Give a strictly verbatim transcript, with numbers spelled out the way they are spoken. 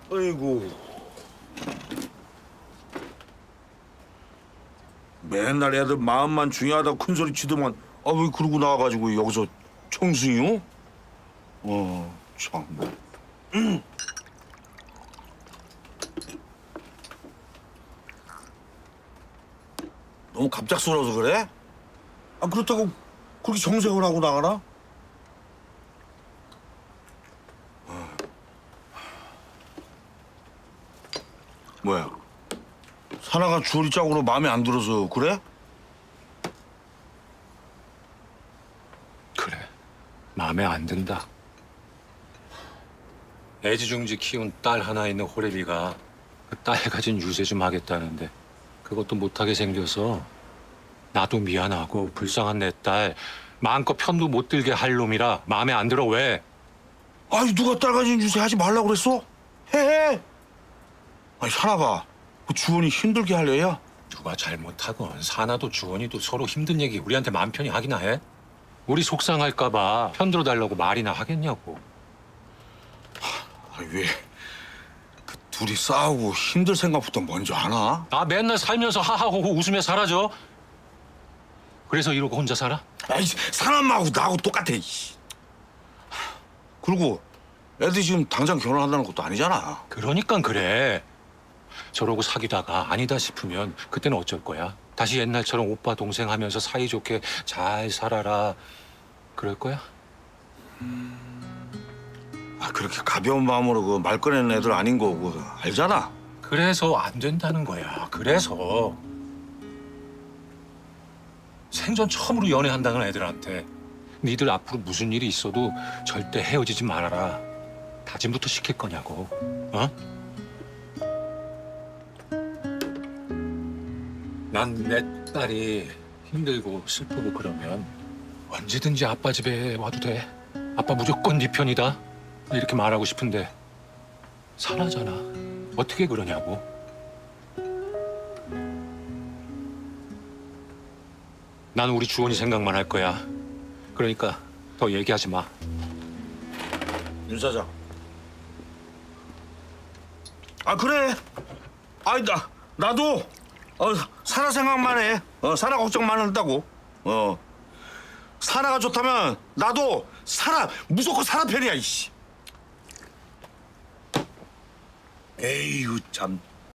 아이고. 맨날 애들 마음만 중요하다고 큰소리 치더만 아 왜 그러고 나와가지고 여기서 청승이요? 어, 참. 음. 너무 갑작스러워서 그래? 아 그렇다고 그렇게 정색을 하고 나가나? 어. 뭐야? 사나가 주얼이 짝으로 마음에 안 들어서 그래? 그래, 마음에 안 든다. 애지중지 키운 딸 하나 있는 호래비가 그 딸 가진 유세 좀 하겠다는데 그것도 못하게 생겨서 나도 미안하고 불쌍한 내 딸 마음껏 편도 못 들게 할 놈이라 마음에 안 들어. 왜? 아니 누가 딸 가진 유세 하지 말라고 그랬어? 해! 아니 사나가 그 주원이 힘들게 할 애야? 누가 잘못하건 사나도 주원이도 서로 힘든 얘기 우리한테 마음 편히 하기나 해? 우리 속상할까 봐 편들어 달라고 말이나 하겠냐고. 아니 왜 그 둘이 싸우고 힘들 생각부터 먼저 하나? 아 맨날 살면서 하하호호 웃으며 살아줘. 그래서 이러고 혼자 살아? 아이 사람하고 나하고 똑같아. 이씨. 그리고 애들이 지금 당장 결혼한다는 것도 아니잖아. 그러니까 그래. 저러고 사귀다가 아니다 싶으면 그때는 어쩔 거야? 다시 옛날처럼 오빠 동생 하면서 사이좋게 잘 살아라 그럴 거야? 아 그렇게 가벼운 마음으로 그 말 꺼내는 애들 아닌 거 그거 알잖아. 그래서 안 된다는 거야. 그래서 생전 처음으로 연애한다는 애들한테 니들 앞으로 무슨 일이 있어도 절대 헤어지지 말아라 다짐부터 시킬 거냐고. 어? 난 내 딸이 힘들고 슬프고 그러면 언제든지 아빠 집에 와도 돼. 아빠 무조건 네 편이다. 이렇게 말하고 싶은데 사나잖아. 어떻게 그러냐고. 난 우리 주원이 생각만 할 거야. 그러니까 더 얘기하지 마. 윤 사장. 아 그래. 아이 나 나도 어 사나 생각만 해. 어 사나 걱정만 한다고. 어 사나가 좋다면 나도 사나 무조건 사나 편이야 이씨. 에이유 참.